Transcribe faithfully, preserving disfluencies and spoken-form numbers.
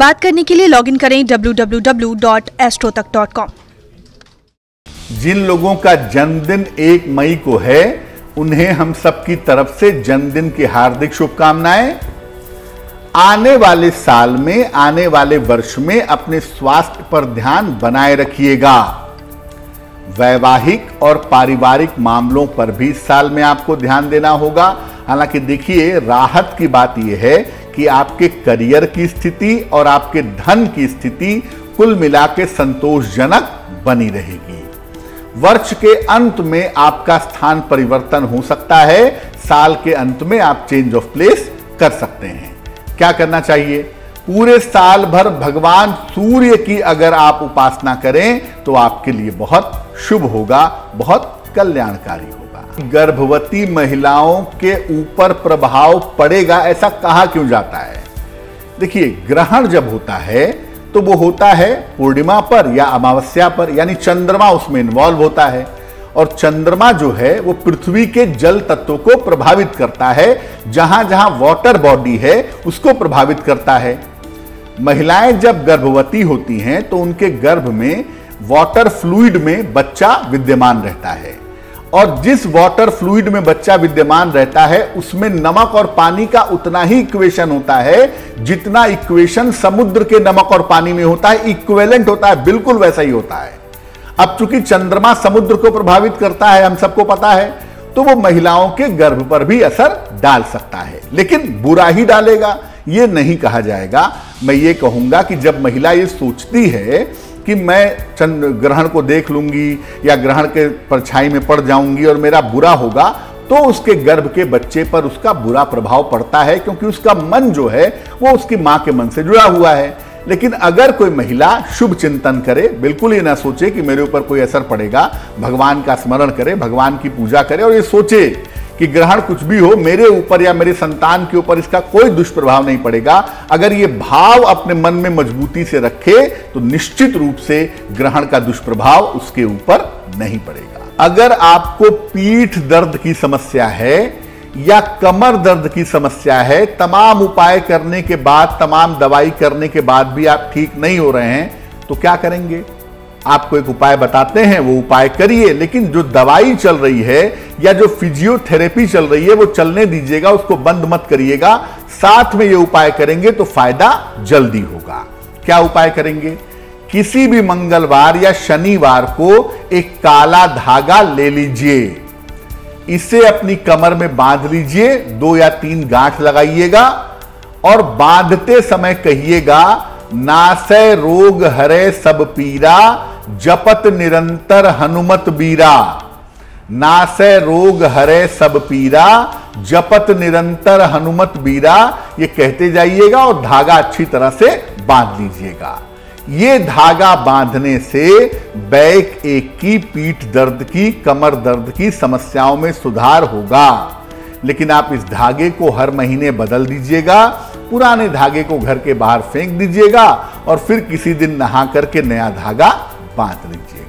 बात करने के लिए लॉगिन करें W W W dot AstroTak dot com. जिन लोगों का जन्मदिन एक मई को है उन्हें हम सबकी तरफ से जन्मदिन की हार्दिक शुभकामनाएं। आने वाले साल में, आने वाले वर्ष में अपने स्वास्थ्य पर ध्यान बनाए रखिएगा। वैवाहिक और पारिवारिक मामलों पर भी इस साल में आपको ध्यान देना होगा। हालांकि देखिए, राहत की बात यह है कि आपके करियर की स्थिति और आपके धन की स्थिति कुल मिला के संतोषजनक बनी रहेगी। वर्ष के अंत में आपका स्थान परिवर्तन हो सकता है। साल के अंत में आप चेंज ऑफ प्लेस कर सकते हैं। क्या करना चाहिए? पूरे साल भर भगवान सूर्य की अगर आप उपासना करें तो आपके लिए बहुत शुभ होगा, बहुत कल्याणकारी होगा। गर्भवती महिलाओं के ऊपर प्रभाव पड़ेगा, ऐसा कहा क्यों जाता है? देखिए, ग्रहण जब होता है तो वो होता है पूर्णिमा पर या अमावस्या पर, यानी चंद्रमा उसमें इन्वॉल्व होता है। और चंद्रमा जो है वो पृथ्वी के जल तत्व को प्रभावित करता है। जहां जहां वाटर बॉडी है उसको प्रभावित करता है। महिलाएं जब गर्भवती होती हैं तो उनके गर्भ में वाटर फ्लूइड में बच्चा विद्यमान रहता है, और जिस वाटर फ्लूइड में बच्चा विद्यमान रहता है उसमें नमक और पानी का उतना ही इक्वेशन होता है जितना इक्वेशन समुद्र के नमक और पानी में होता है। इक्विवेलेंट होता है, बिल्कुल वैसा ही होता है। अब चूंकि चंद्रमा समुद्र को प्रभावित करता है, हम सबको पता है, तो वो महिलाओं के गर्भ पर भी असर डाल सकता है, लेकिन बुरा ही डालेगा, ये नहीं कहा जाएगा। मैं ये कहूंगा कि जब महिला ये सोचती है कि मैं चंद्र ग्रहण को देख लूंगी या ग्रहण के परछाई में पड़ जाऊंगी और मेरा बुरा होगा, तो उसके गर्भ के बच्चे पर उसका बुरा प्रभाव पड़ता है, क्योंकि उसका मन जो है वो उसकी मां के मन से जुड़ा हुआ है। लेकिन अगर कोई महिला शुभ चिंतन करे, बिल्कुल ये ना सोचे कि मेरे ऊपर कोई असर पड़ेगा, भगवान का स्मरण करे, भगवान की पूजा करे और ये सोचे कि ग्रहण कुछ भी हो, मेरे ऊपर या मेरे संतान के ऊपर इसका कोई दुष्प्रभाव नहीं पड़ेगा, अगर ये भाव अपने मन में मजबूती से रखे तो निश्चित रूप से ग्रहण का दुष्प्रभाव उसके ऊपर नहीं पड़ेगा। अगर आपको पीठ दर्द की समस्या है या कमर दर्द की समस्या है, तमाम उपाय करने के बाद, तमाम दवाई करने के बाद भी आप ठीक नहीं हो रहे हैं, तो क्या करेंगे? आपको एक उपाय बताते हैं, वो उपाय करिए। लेकिन जो दवाई चल रही है या जो फिजियोथेरेपी चल रही है वो चलने दीजिएगा, उसको बंद मत करिएगा। साथ में ये उपाय करेंगे तो फायदा जल्दी होगा। क्या उपाय करेंगे? किसी भी मंगलवार या शनिवार को एक काला धागा ले लीजिए, इसे अपनी कमर में बांध लीजिए, दो या तीन गांठ लगाइएगा और बांधते समय कहिएगा, नासै रोग हरे सब पीरा, जपत निरंतर हनुमत बीरा। नासै रोग हरे सब पीरा, जपत निरंतर हनुमत बीरा, ये कहते जाइएगा और धागा अच्छी तरह से बांध लीजिएगा। ये धागा बांधने से बैक एक की, पीठ दर्द की, कमर दर्द की समस्याओं में सुधार होगा। लेकिन आप इस धागे को हर महीने बदल दीजिएगा, पुराने धागे को घर के बाहर फेंक दीजिएगा और फिर किसी दिन नहा करके नया धागा बांध लीजिए।